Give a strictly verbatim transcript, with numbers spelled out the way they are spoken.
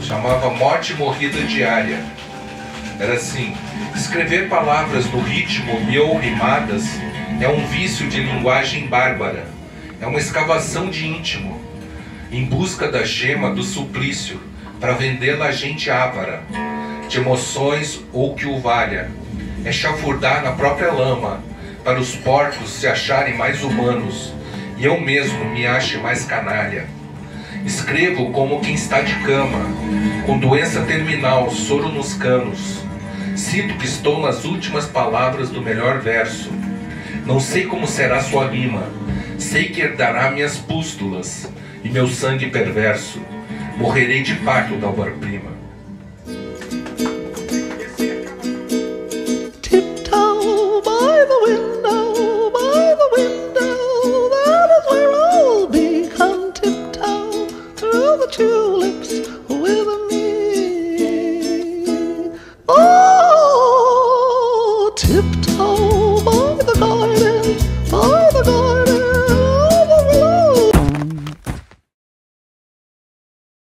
chamava Morte Morrida Diária. Era assim: escrever palavras no ritmo e ou rimadas é um vício de linguagem bárbara, é uma escavação de íntimo, em busca da gema do suplício, para vendê-la a gente ávara, de emoções ou que o valha. É chafurdar na própria lama, para os porcos se acharem mais humanos, e eu mesmo me ache mais canalha. Escrevo como quem está de cama, com doença terminal, soro nos canos. Sinto que estou nas últimas palavras do melhor verso. Não sei como será sua rima, sei que herdará minhas pústulas e meu sangue perverso. Morrerei de parto da obra-prima.